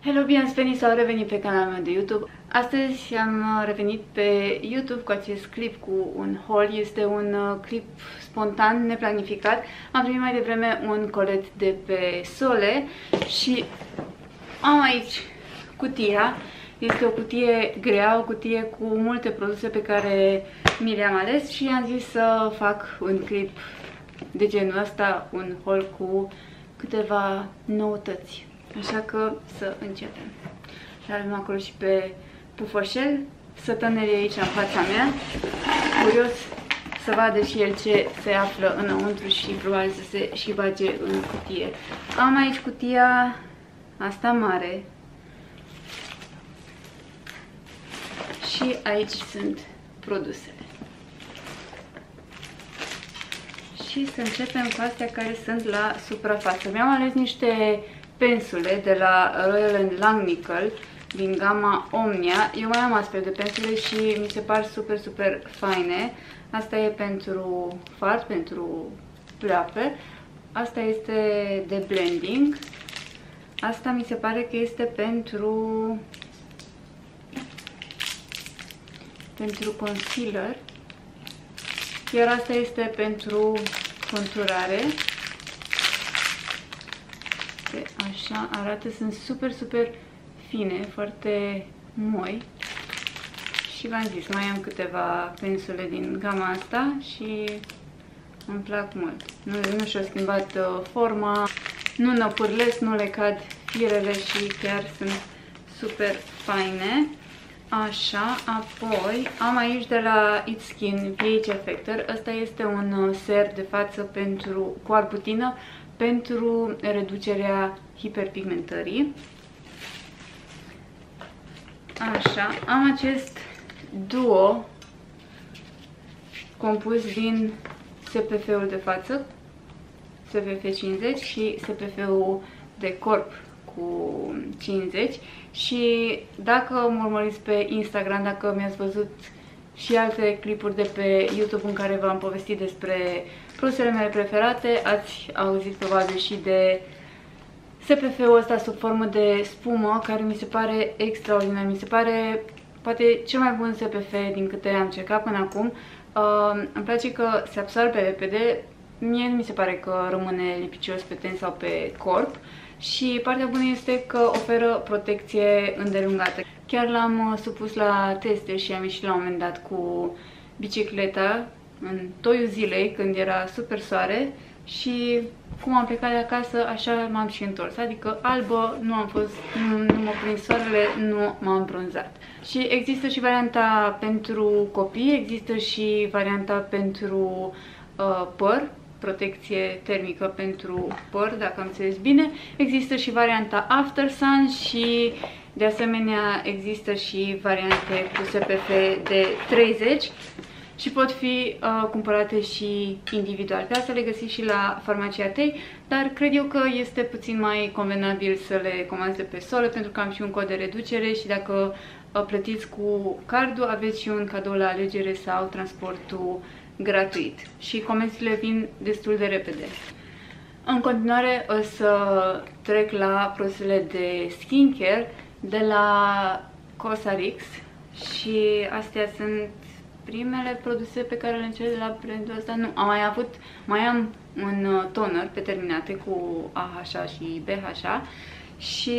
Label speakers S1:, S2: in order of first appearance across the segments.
S1: Hello, bine ați venit sau revenit pe canalul meu de YouTube. Astăzi am revenit pe YouTube cu acest clip cu un haul. Este un clip spontan, neplanificat. Am primit mai devreme un colet de pe Sole și am aici cutia. Este o cutie grea, o cutie cu multe produse pe care mi le-am ales și am zis să fac un clip de genul ăsta, un haul cu câteva noutăți. Așa că să începem. Și avem acolo și pe pufoșel, sătănele aici în fața mea. Curios să vadă și el ce se află înăuntru și probabil să se și bage în cutie. Am aici cutia asta mare. Și aici sunt produsele. Și să începem cu astea care sunt la suprafață. Mi-am ales niște pensule de la Royal & Langnickel din gama Omnia. Eu mai am astfel de pensule și mi se par super faine. Asta e pentru fard, pentru pleoape. Asta este de blending. Asta mi se pare că este pentru concealer. Iar asta este pentru conturare. Așa arată, sunt super fine, foarte moi. Și v-am zis, mai am câteva pensule din gama asta și îmi plac mult. Nu și-au schimbat forma, nu năpârlesc, nu le cad firele și chiar sunt super faine. Așa, apoi am aici de la It's Skin pH Effector. Ăsta este un ser de față cu arbutină pentru reducerea hiperpigmentării. Așa, am acest duo compus din SPF-ul de față, SPF 50 și SPF-ul de corp cu 50. Și dacă mă urmăriți pe Instagram, dacă mi-ați văzut și alte clipuri de pe YouTube în care v-am povestit despre produsele mele preferate, ați auzit probabil și de SPF-ul ăsta sub formă de spumă, care mi se pare extraordinar. Mi se pare poate cel mai bun SPF din câte am încercat până acum. Îmi place că se absorbe repede. Mie nu mi se pare că rămâne lipicios pe ten sau pe corp. Și partea bună este că oferă protecție îndelungată. Chiar l-am supus la teste și am ieșit la un moment dat cu bicicleta în toiul zilei, când era super soare, și cum am plecat de acasă, așa m-am și întors. Adică albă, nu am fost, nu m-a prins soarele, nu m-am bronzat. Și există și varianta pentru copii, există și varianta pentru păr, protecție termică pentru păr, dacă am înțeles bine. Există și varianta After Sun și de asemenea există și variante cu SPF de 30 și pot fi cumpărate și individual. Pe asta le găsiți și la farmacia Tei, dar cred eu că este puțin mai convenabil să le comandați de pe Sole, pentru că am și un cod de reducere și dacă plătiți cu cardul aveți și un cadou la alegere sau transportul gratuit. Și comenzile vin destul de repede. În continuare o să trec la produsele de skincare de la Cosrx și astea sunt primele produse pe care le încerc de la brandul ăsta. Nu, mai am un toner pe terminate cu AHA și BHA și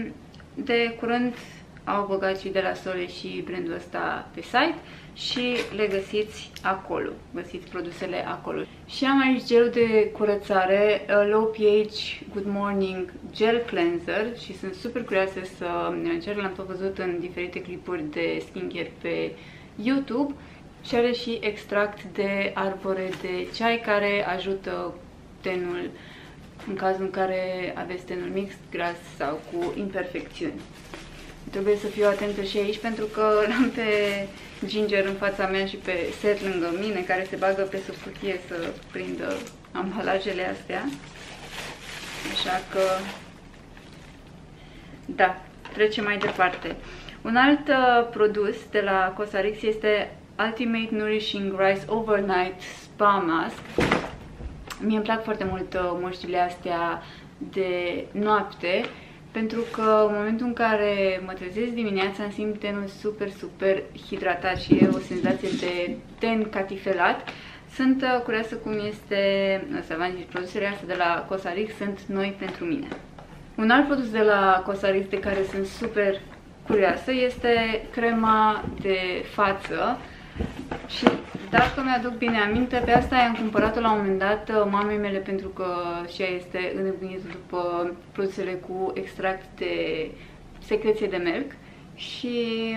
S1: de curând au băgat și de la Sole și brandul ăsta pe site și le găsiți acolo, găsiți produsele acolo. Și am aici gelul de curățare Low pH Good Morning Gel Cleanser și sunt super curioasă să încerc, l-am tot văzut în diferite clipuri de skincare pe YouTube și are și extract de arbore de ceai care ajută tenul în cazul în care aveți tenul mixt, gras sau cu imperfecțiuni. Trebuie să fiu atentă și aici pentru că l-am pe Ginger în fața mea și pe Set lângă mine, care se bagă pe sub cutie să prindă ambalajele astea. Așa că, da, trecem mai departe. Un alt produs de la Cosrx este Ultimate Nourishing Rice Overnight Spa Mask. Mie îmi plac foarte mult măștile astea de noapte pentru că în momentul în care mă trezesc dimineața îmi simt tenul super hidratat și e o senzație de ten catifelat. Sunt curioasă cum este să vă zic, produsele astea de la Cosrx sunt noi pentru mine. Un alt produs de la Cosrx de care sunt super curioasă este crema de față și dacă mi-aduc bine aminte, pe asta i-am cumpărat-o la un moment dat mamei mele pentru că și ea este înnebunită după produsele cu extract de secreție de melc și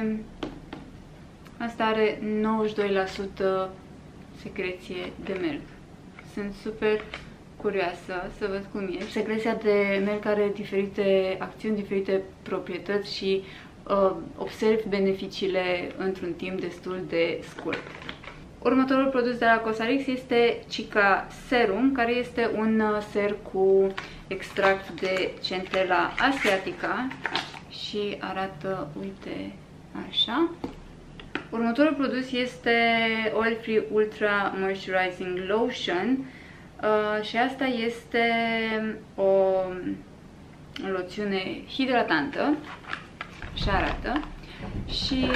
S1: asta are 92% secreție de melc. Sunt super curioasă să văd cum e. Secreția de melc are diferite acțiuni, diferite proprietăți și observ beneficiile într-un timp destul de scurt. Următorul produs de la Cosrx este Cica Serum, care este un ser cu extract de centella asiatica și arată, uite, așa. Următorul produs este Oil Free Ultra Moisturizing Lotion și asta este o loțiune hidratantă. Așa arată și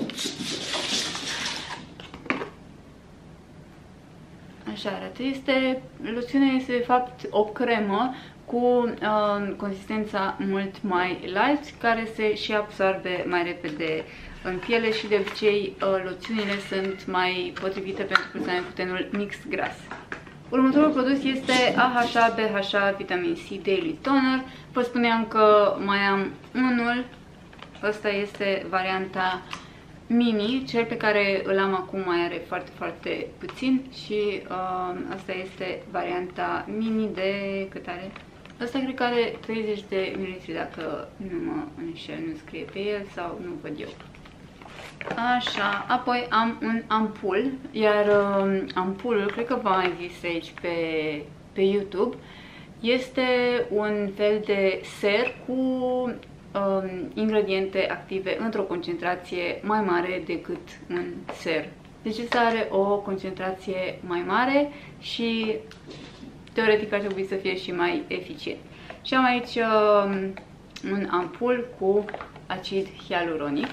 S1: așa arată. Loțiunea este de fapt o cremă cu consistența mult mai light, care se și absorbe mai repede în piele și de obicei loțiunile sunt mai potrivite pentru persoane cu tenul mix gras. Următorul produs este AHA BHA Vitamin C Daily Toner. Vă spuneam că mai am unul. Asta este varianta mini, cel pe care îl am acum mai are foarte puțin și asta este varianta mini de cât are? Asta cred că are 30 de ml dacă nu mă înșel, nu scrie pe el sau nu văd eu. Așa, apoi am un ampul, iar ampulul, cred că v-am mai zis aici pe YouTube, este un fel de ser cu ingrediente active într-o concentrație mai mare decât un ser. Deci asta are o concentrație mai mare și teoretic ar trebui să fie și mai eficient. Și am aici un ampul cu acid hialuronic.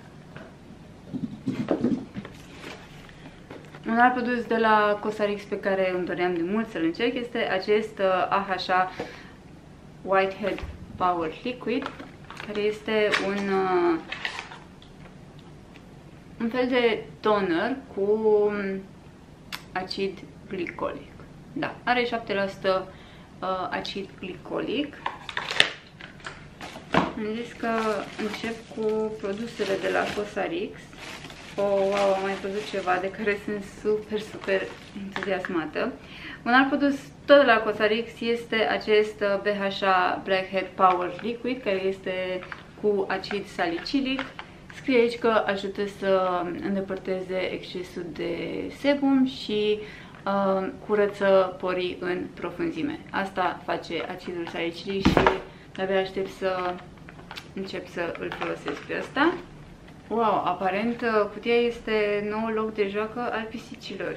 S1: Un alt produs de la Cosrx pe care îmi doream de mult să-l încerc este acest AHA Whitehead Power Liquid, care este un fel de toner cu acid glicolic. Da, are 7% acid glicolic. Am zis că încep cu produsele de la Cosrx. Wow, am mai văzut ceva de care sunt super entuziasmată. Un alt produs tot de la Cosrx este acest BHA Blackhead Power Liquid, care este cu acid salicilic. Scrie aici că ajută să îndepărteze excesul de sebum și curăță porii în profunzime. Asta face acidul salicilic și de-abia aștept să încep să îl folosesc pe ăsta. Wow, aparent cutia este noul loc de joacă al pisicilor.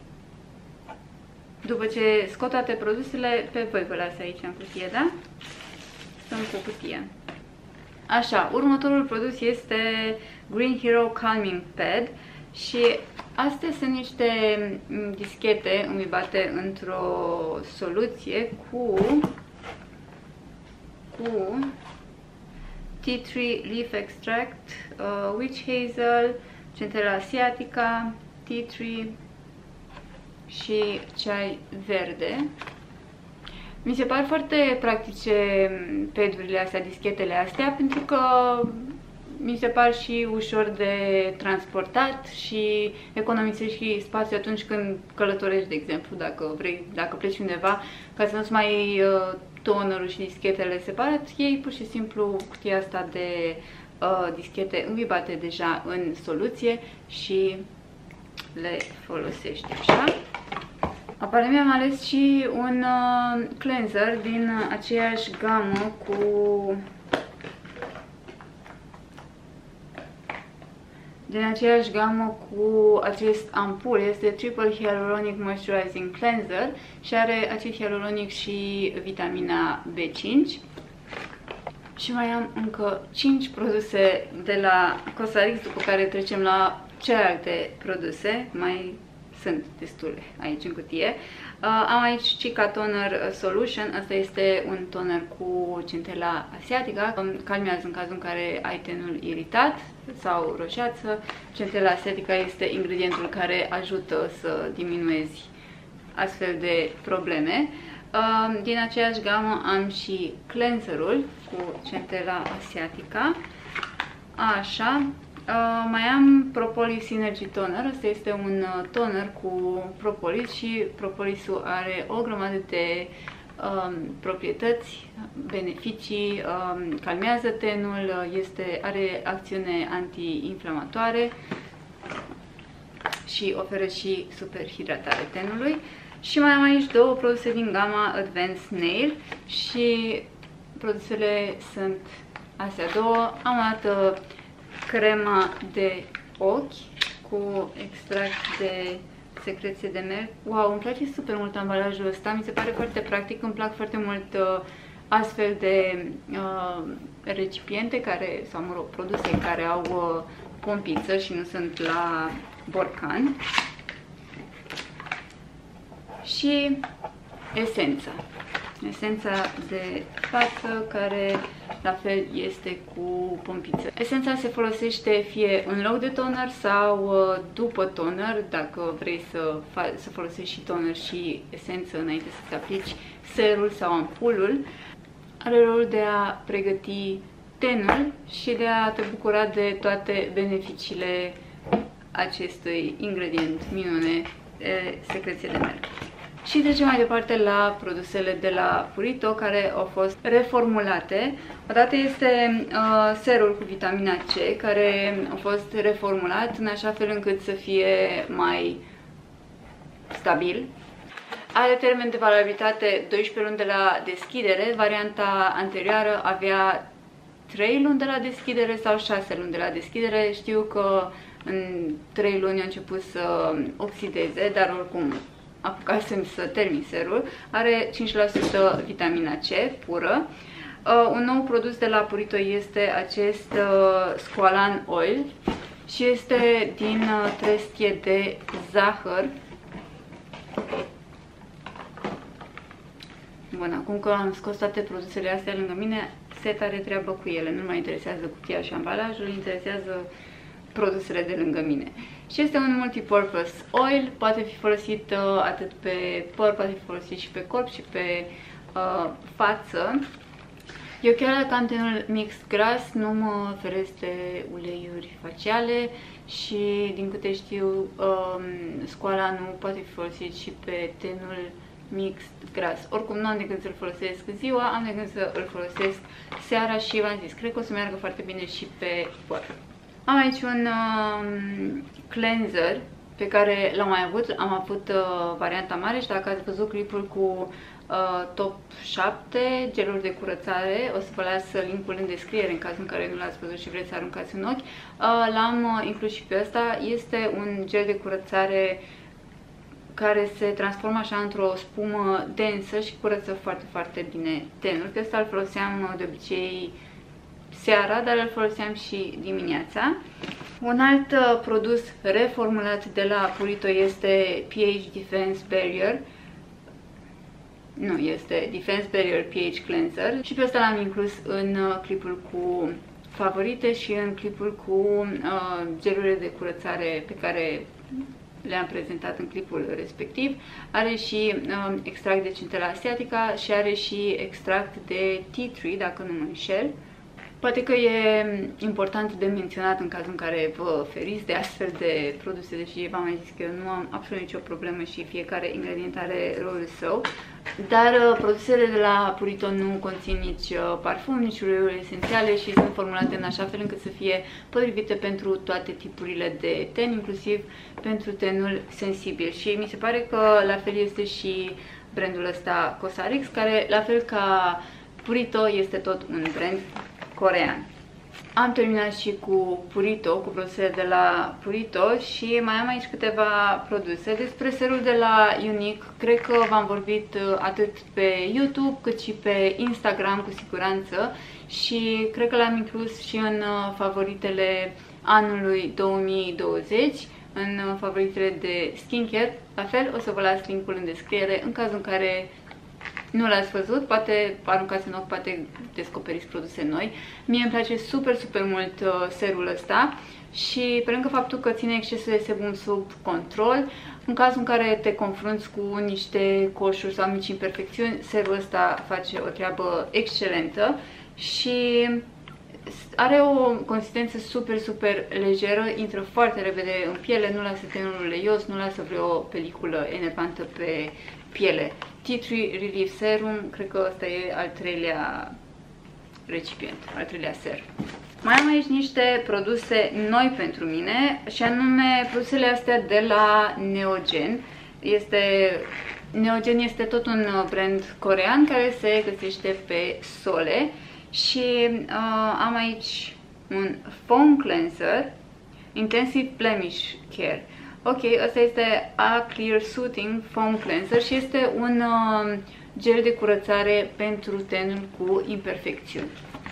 S1: După ce scot toate produsele, pe voi vă las aici în cutie, da? Stăm cu cutia. Așa, următorul produs este Green Hero Calming Pad și astea sunt niște dischete îmbibate într-o soluție cu Tea Tree Leaf Extract, Witch Hazel, Centella Asiatica, Tea Tree și ceai verde. Mi se par foarte practice padurile astea, dischetele astea, pentru că mi se par și ușor de transportat și economisești și spațiu atunci când călătorești, de exemplu, dacă pleci undeva, ca să nu-ți mai iei tonerul și dischetele separat, iei pur și simplu cutia asta de dischete îmbibate deja în soluție și le folosești așa. Apoi mi-am ales și un cleanser din aceeași gamă cu acest ampul. Este Triple Hyaluronic Moisturizing Cleanser și are acid hialuronic și vitamina B5. Și mai am încă 5 produse de la Cosrx, după care trecem la celelalte produse. Mai sunt destule aici în cutie. Am aici Cica Toner Solution. Asta este un toner cu centela asiatica. Calmează în cazul în care ai tenul iritat sau roșeață. Centela asiatica este ingredientul care ajută să diminuezi astfel de probleme. Din aceeași gamă am și cleanserul cu centela asiatica. Așa. Mai am Propolis Synergy Toner. Asta este un toner cu propolis și propolisul are o grămadă de proprietăți, beneficii, calmează tenul, are acțiune anti-inflamatoare și oferă și superhidratare tenului. Și mai am aici două produse din gama Advanced Nail și produsele sunt astea două. Am dat crema de ochi cu extract de secreție de melc. Wow, îmi place super mult ambalajul ăsta, mi se pare foarte practic, îmi plac foarte mult astfel de recipiente care, sau mă rog, produse care au pompiță și nu sunt la borcan. Și esența de față, care la fel este cu pompiță. Esența se folosește fie în loc de toner sau după toner, dacă vrei să folosești și toner și esență înainte să-ți aplici serul sau ampulul. Are rolul de a pregăti tenul și de a te bucura de toate beneficiile acestui ingredient minune de secreție de melc. Și trecem mai departe la produsele de la Purito, care au fost reformulate. Odată este serul cu vitamina C, care a fost reformulat în așa fel încât să fie mai stabil. Are termen de valabilitate 12 luni de la deschidere. Varianta anterioară avea 3 luni de la deschidere sau 6 luni de la deschidere. Știu că în 3 luni a început să oxideze, dar oricum apucasem să termin serul. Are 5% vitamina C pură. Un nou produs de la Purito este acest Squalane Oil și este din trestie de zahăr. Bun, acum că am scos toate produsele astea lângă mine, set are treabă cu ele. Nu mă interesează cutia și ambalajul, interesează produsele de lângă mine. Și este un multipurpose oil, poate fi folosit atât pe păr, poate fi folosit și pe corp și pe față. Eu chiar dacă am tenul mix gras, nu mă feresc de uleiuri faciale și din câte știu, Squalane nu poate fi folosit și pe tenul mix gras. Oricum nu am de gând să-l folosesc ziua, am de gând să îl folosesc seara și v-am zis, cred că o să meargă foarte bine și pe păr. Am aici un cleanser pe care l-am mai avut, am avut varianta mare și dacă ați văzut clipul cu top 7 geluri de curățare, o să vă las linkul în descriere în cazul în care nu l-ați văzut și vreți să aruncați în ochi. L-am inclus și pe ăsta, este un gel de curățare care se transformă așa într-o spumă densă și curăță foarte, foarte bine tenul. Pe ăsta îl foloseam de obicei seara, dar îl foloseam și dimineața. Un alt produs reformulat de la Purito este pH Defense Barrier. Nu, este Defense Barrier pH Cleanser și pe ăsta l-am inclus în clipul cu favorite și în clipul cu gelurile de curățare pe care le-am prezentat în clipul respectiv. Are și extract de centela asiatica și are și extract de tea tree, dacă nu mă înșel. Poate că e important de menționat în cazul în care vă feriți de astfel de produse, deși v-am mai zis că eu nu am absolut nicio problemă și fiecare ingredient are rolul său. Dar produsele de la Purito nu conțin nici parfum, nici uleiuri esențiale și sunt formulate în așa fel încât să fie potrivite pentru toate tipurile de ten, inclusiv pentru tenul sensibil. Și mi se pare că la fel este și brandul ăsta Cosrx, care la fel ca Purito este tot un brand corean. Am terminat și cu Purito, cu produsele de la Purito și mai am aici câteva produse. Despre serul de la Unique, cred că v-am vorbit atât pe YouTube cât și pe Instagram cu siguranță și cred că l-am inclus și în favoritele anului 2020, în favoritele de skincare. La fel, o să vă las linkul în descriere în cazul în care nu l-ați văzut, poate aruncați în ochi, poate descoperiți produse noi. Mie îmi place super mult serul ăsta și pe lângă faptul că ține excesul de sebum sub control, în cazul în care te confrunți cu niște coșuri sau mici imperfecțiuni, serul ăsta face o treabă excelentă și are o consistență super lejeră, intră foarte repede în piele, nu lasă tenul uleios, nu lasă vreo peliculă enervantă pe piele. Tea Tree Relief Serum, cred că ăsta e al treilea recipient, al treilea ser. Mai am aici niște produse noi pentru mine și anume produsele astea de la Neogen. Neogen este tot un brand corean care se găsește pe Sole și am aici un foam cleanser Intensive Blemish Care. Ok, ăsta este A Clear Soothing Foam Cleanser și este un gel de curățare pentru tenul cu imperfecțiuni.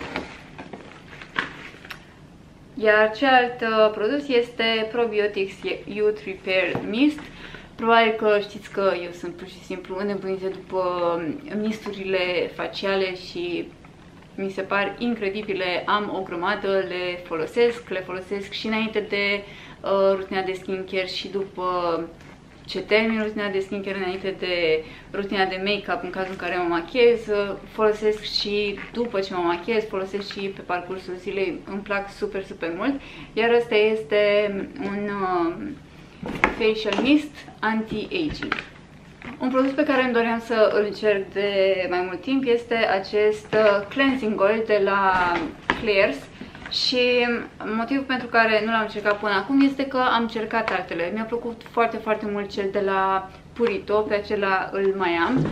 S1: Iar celălalt produs este Probiotics Youth Repair Mist. Probabil că știți că eu sunt pur și simplu înnebunită după misturile faciale și mi se par incredibile, am o grămadă, le folosesc și înainte de rutina de skincare și după ce termin rutina de skincare, înainte de rutina de make-up în cazul în care mă machiez, folosesc și după ce mă machiez, folosesc și pe parcursul zilei, îmi plac super mult, iar ăsta este un facial mist anti-aging. Un produs pe care îmi doream să îl încerc de mai mult timp este acest cleansing oil de la Claire's și motivul pentru care nu l-am încercat până acum este că am încercat altele. Mi-a plăcut foarte mult cel de la Purito, pe acela îl mai am.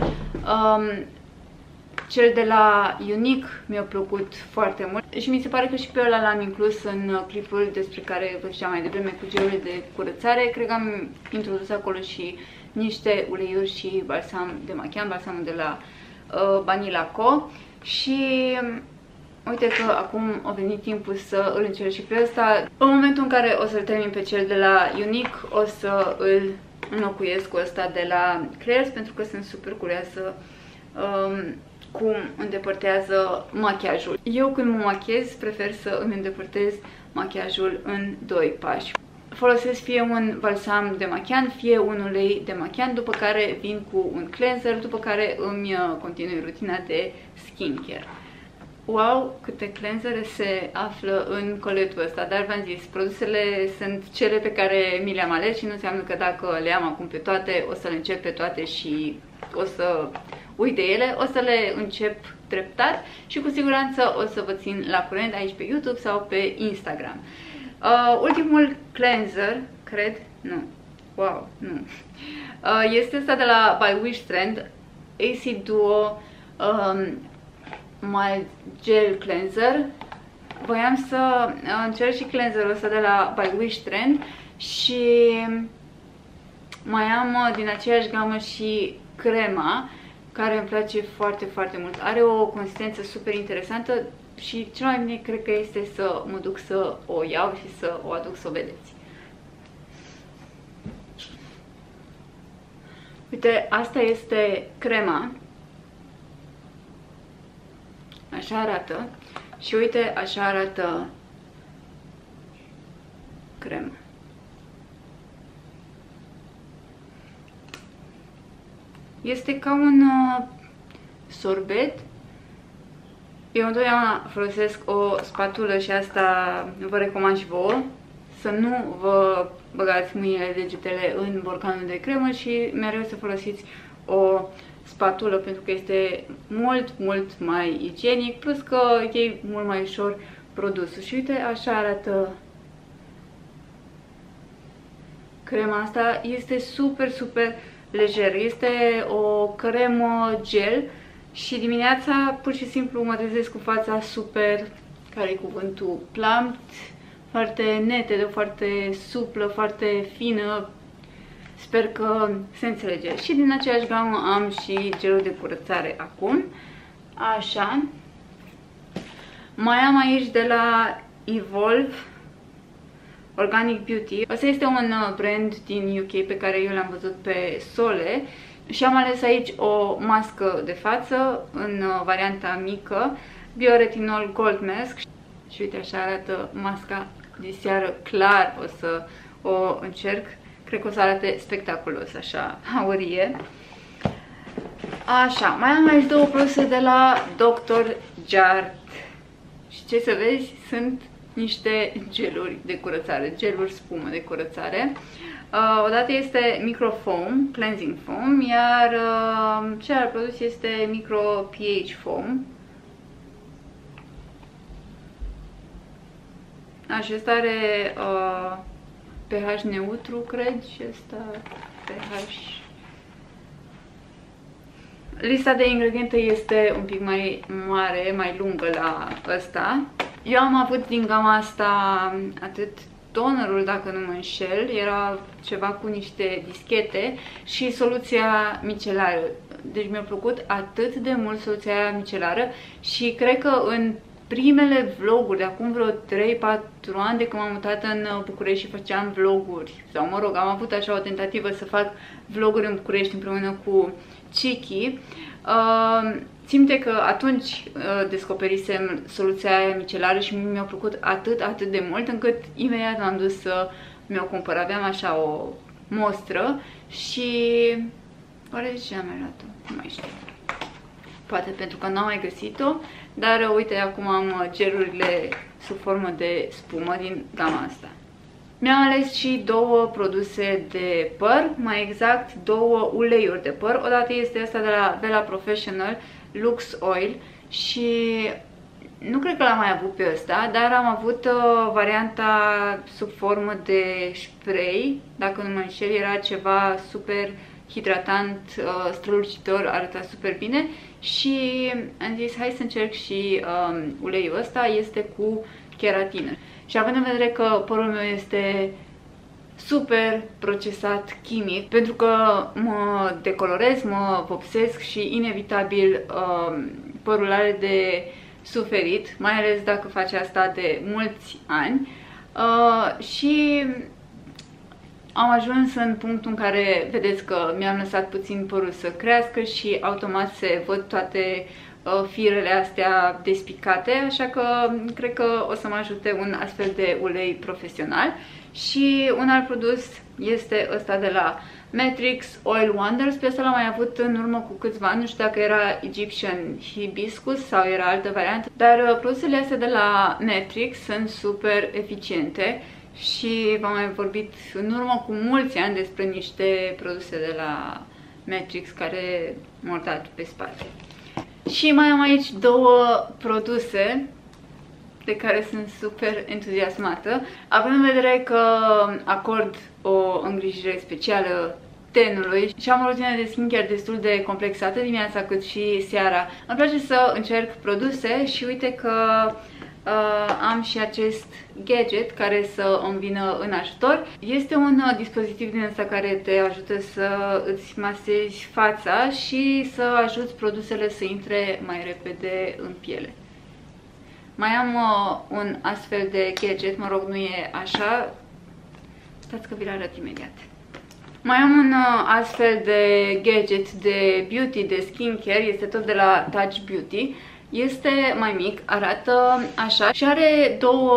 S1: Cel de la Unique mi-a plăcut foarte mult și mi se pare că și pe ăla l-am inclus în clipul despre care vă ziceam mai devreme cu gelurile de curățare. Cred că am introdus acolo și niște uleiuri și balsam de machiaj, balsamul de la Vanilla Co. Și uite că acum a venit timpul să îl încerc și pe ăsta. În momentul în care o să-l termin pe cel de la Unique, o să îl înlocuiesc cu ăsta de la Claire's, pentru că sunt super curioasă cum îndepărtează machiajul. Eu când mă machiez prefer să îmi îndepărtez machiajul în 2 pași. Folosesc fie un balsam de machiaj, fie un ulei de machiaj, după care vin cu un cleanser, după care îmi continui rutina de skincare. Wow, câte cleansere se află în coletul ăsta, dar v-am zis, produsele sunt cele pe care mi le-am ales și nu înseamnă că dacă le am acum pe toate, o să le încep pe toate și o să uit de ele, o să le încep treptat și cu siguranță o să vă țin la curent aici pe YouTube sau pe Instagram. Ultimul cleanser, cred, nu, wow, nu, este ăsta de la By Wish Trend, Acid Duo Mild Gel Cleanser. Voiam să încerc și cleanserul ăsta de la By Wish Trend și mai am din aceeași gamă și crema, care îmi place foarte mult. Are o consistență super interesantă și cel mai bine cred că este să mă duc să o iau și să o aduc să o vedeți. Uite, asta este crema. Așa arată. Și uite, așa arată crema. Este ca un sorbet. Eu întotdeauna folosesc o spatulă și asta vă recomand și vouă, să nu vă băgați mâinile, degetele în borcanul de cremă și mereu să folosiți o spatulă, pentru că este mult mai igienic, plus că e mult mai ușor produsul. Și uite, așa arată crema asta. Este super lejer, este o cremă gel și dimineața pur și simplu mă trezesc cu fața super care e cuvântul, plump, foarte netedă, foarte suplă, foarte fină. Sper că se înțelege. Și din aceeași gamă am și gelul de curățare acum. Așa. Mai am aici de la Evolve Organic Beauty. Asta este un brand din UK pe care eu l-am văzut pe Sole și am ales aici o mască de față în varianta mică, Bioretinol Gold Mask. Și uite, așa arată masca de seară, clar o să o încerc. Cred că o să arate spectaculos, așa, aurie. Așa, mai am aici două produse de la Dr. Jart. Și ce să vezi, sunt niște geluri de curățare, geluri spumă de curățare. Odată este Microfoam, Cleansing Foam, iar celălalt produs este Micro pH Foam. Așa, ăsta are pH neutru, cred, și ăsta pH... Lista de ingrediente este un pic mai mare, mai lungă la ăsta. Eu am avut din gama asta atât tonerul, dacă nu mă înșel, era ceva cu niște dischete și soluția micelară. Deci mi-a plăcut atât de mult soluția aia micelară și cred că în primele vloguri de acum vreo 3-4 ani de când m-am mutat în București și făceam vloguri, sau mă rog, am avut așa o tentativă să fac vloguri în București împreună cu Chiki. Simte că atunci descoperisem soluția aia micelară și mi-a plăcut atât de mult încât imediat m-am dus să mi-o cumpăr. Aveam așa o mostră și... oare de ce am mai luat-o? Nu mai știu. Poate pentru că n-am mai găsit-o, dar uite, acum am gelurile sub formă de spumă din gama asta. Mi-am ales și două produse de păr, mai exact două uleiuri de păr. Odată este asta de la Vela Professional, Lux Oil, și nu cred că l-am mai avut pe ăsta, dar am avut varianta sub formă de spray, dacă nu mă înșel, era ceva super hidratant, strălucitor, arăta super bine și am zis hai să încerc și uleiul ăsta, este cu keratină. Și având în vedere că părul meu este super procesat chimic, pentru că mă decolorez, mă vopsesc și inevitabil părul are de suferit, mai ales dacă face asta de mulți ani, și am ajuns în punctul în care vedeți că mi-am lăsat puțin părul să crească și automat se văd toate firele astea despicate, așa că cred că o să mă ajute un astfel de ulei profesional. Și un alt produs este ăsta de la Matrix Oil Wonders. Pe ăsta l-am mai avut în urmă cu câțiva ani, nu știu dacă era Egyptian Hibiscus sau era altă variantă, dar produsele astea de la Matrix sunt super eficiente și v-am mai vorbit în urmă cu mulți ani despre niște produse de la Matrix care m-au dat pe spate. Și mai am aici două produse de care sunt super entuziasmată, având în vedere că acord o îngrijire specială tenului și am o rutină de skincare destul de complexă atât dimineața cât și seara. Îmi place să încerc produse și uite că am și acest gadget care să îmi vină în ajutor. Este un dispozitiv din ăsta care te ajută să îți masezi fața și să ajuți produsele să intre mai repede în piele. Mai am un astfel de gadget, mă rog, nu e așa, stați că vi-l arăt imediat. Mai am un astfel de gadget de beauty, de skincare, este tot de la Touch Beauty. Este mai mic, arată așa și are două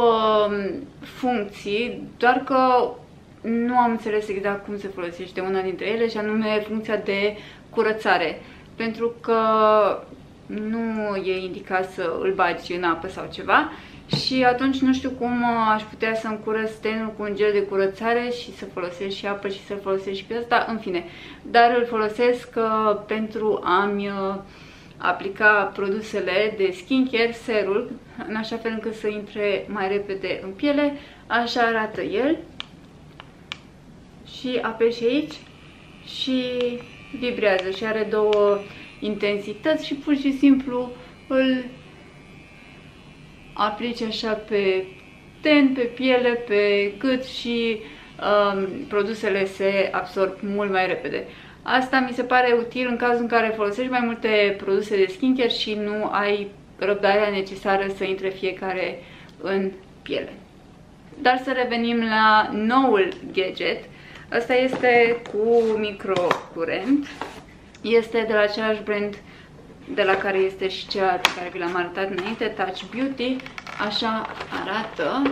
S1: funcții, doar că nu am înțeles exact cum se folosește una dintre ele, și anume funcția de curățare, pentru că nu e indicat să îl bagi în apă sau ceva și atunci nu știu cum aș putea să-mi curăț tenul cu un gel de curățare și să folosesc și apă și să folosesc și pe asta, în fine. Dar îl folosesc pentru a-mi aplica produsele de skincare, serul, în așa fel încât să intre mai repede în piele. Așa arată el. Și apeși aici și vibrează și are două intensități și pur și simplu îl aplici așa pe ten, pe piele, pe gât și produsele se absorb mult mai repede. Asta mi se pare util în cazul în care folosești mai multe produse de skincare și nu ai răbdarea necesară să intre fiecare în piele. Dar să revenim la noul gadget. Asta este cu microcurent. Este de la același brand de la care este și cea pe care vi l-am arătat înainte, Touch Beauty. Așa arată.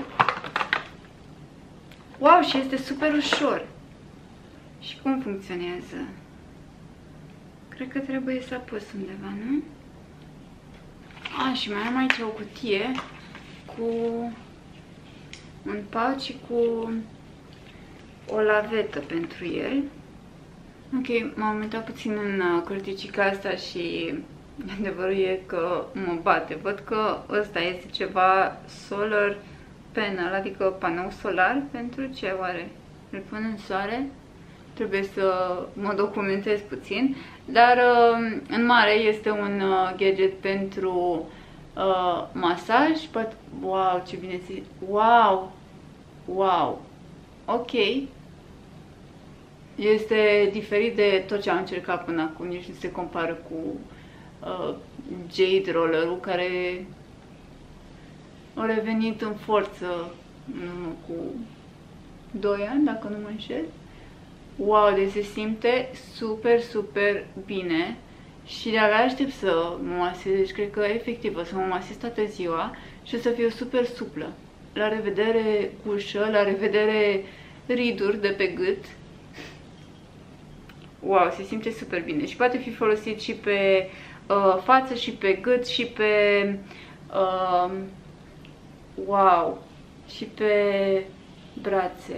S1: Wow, și este super ușor. Și cum funcționează? Cred că trebuie să apăs undeva, nu? Și mai am aici o cutie cu un pouch și cu o lavetă pentru el. Ok, m-am uitat puțin în cărticica asta și adevărul e că mă bate. Văd că ăsta este ceva solar panel, adică panou solar. Pentru ce oare? Îl pun în soare? Trebuie să mă documentez puțin. Dar în mare este un gadget pentru masaj. Wow, ce bine se... Wow! Wow! Ok. Este diferit de tot ce am încercat până acum, nici nu se compară cu Jade Roller-ul, care a revenit în forță cu 2 ani, dacă nu mă înșel. Wow, deci se simte super, super bine și de-abia aștept să mă masez, deci cred că efectiv o să mă masez toată ziua și o să fiu super suplă. La revedere ușă, la revedere riduri de pe gât. Wow, se simte super bine și poate fi folosit și pe față și pe gât și pe wow, și pe brațe.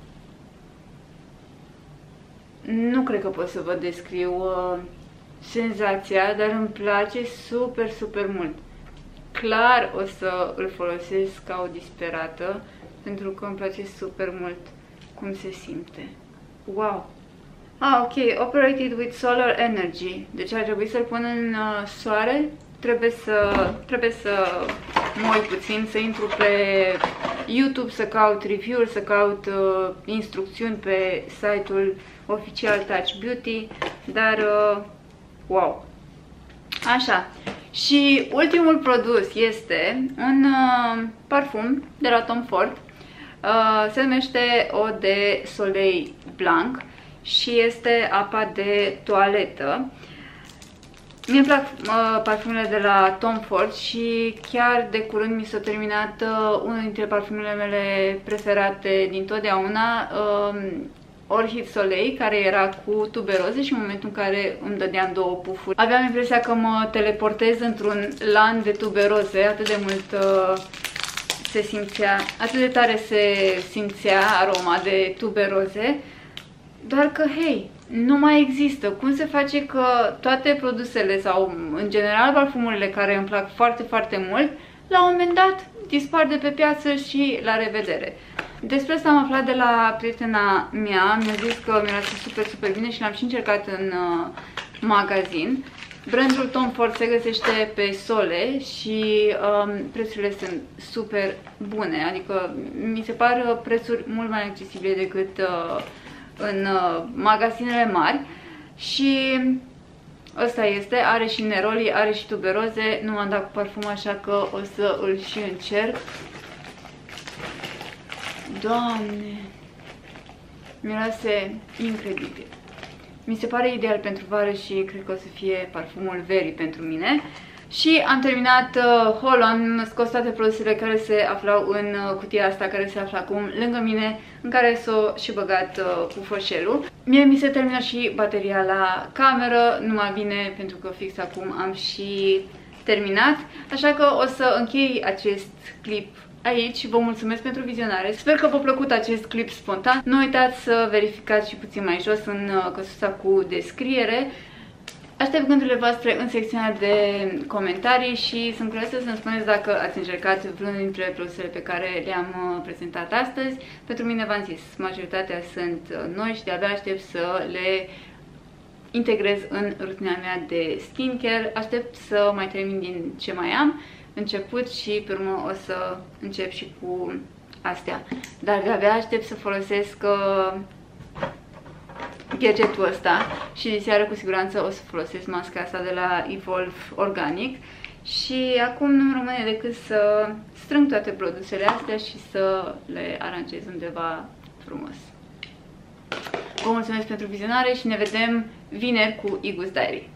S1: Nu cred că pot să vă descriu senzația, dar îmi place super, super mult. Clar o să îl folosesc ca o disperată, pentru că îmi place super mult cum se simte. Wow! Ok, operated with solar energy. Deci ar trebui să-l pun în soare. Trebuie să mă uit puțin, să intru pe YouTube, să caut review-uri, să caut instrucțiuni pe site-ul oficial Touch Beauty, dar wow! Așa, și ultimul produs este un parfum de la Tom Ford, se numește Eau de Soleil Blanc și este apa de toaletă. Mie îmi plac parfumele de la Tom Ford și chiar de curând mi s-a terminat unul dintre parfumele mele preferate dintotdeauna, Orchid Soleil, care era cu tuberoze și în momentul în care îmi dădeam 2 pufuri, aveam impresia că mă teleportez într-un lan de tuberoze, atât de mult se simțea, atât de tare se simțea aroma de tuberoze, doar că, hei, nu mai există. Cum se face că toate produsele sau, în general, parfumurile care îmi plac foarte, foarte mult, la un moment dat dispar de pe piață și la revedere. Despre asta am aflat de la prietena mea, mi-a zis că miroase super, super bine și l-am și încercat în magazin. Brandul Tom Ford se găsește pe Sole și prețurile sunt super bune, adică mi se par prețuri mult mai accesibile decât în magazinele mari și ăsta este, are și neroli, are și tuberoze, nu m-am dat cu parfum, așa că o să îl și încerc. Doamne, miroase incredibil. Mi se pare ideal pentru vară și cred că o să fie parfumul verii pentru mine. Și am terminat haul-ul, am scos toate produsele care se aflau în cutia asta, care se află acum lângă mine, în care s-o și băgat pufoșelul. Mie mi se termină și bateria la cameră, numai bine pentru că fix acum am și terminat. Așa că o să închei acest clip aici. Vă mulțumesc pentru vizionare. Sper că v-a plăcut acest clip spontan. Nu uitați să verificați și puțin mai jos în căsuța cu descriere. Aștept gândurile voastre în secțiunea de comentarii și sunt curioasă să-mi spuneți dacă ați încercat vreunul dintre produsele pe care le-am prezentat astăzi. Pentru mine, v-am zis, majoritatea sunt noi și de-abia aștept să le integrez în rutina mea de skincare. Aștept să mai termin din ce mai am început și pe urmă o să încep și cu astea. Dar de-abia aștept să folosesc gadgetul ăsta și de seară cu siguranță o să folosesc masca asta de la Evolve Organic. Și acum nu-mi rămâne decât să strâng toate produsele astea și să le aranjez undeva frumos. Vă mulțumesc pentru vizionare și ne vedem vineri cu Igus Diary.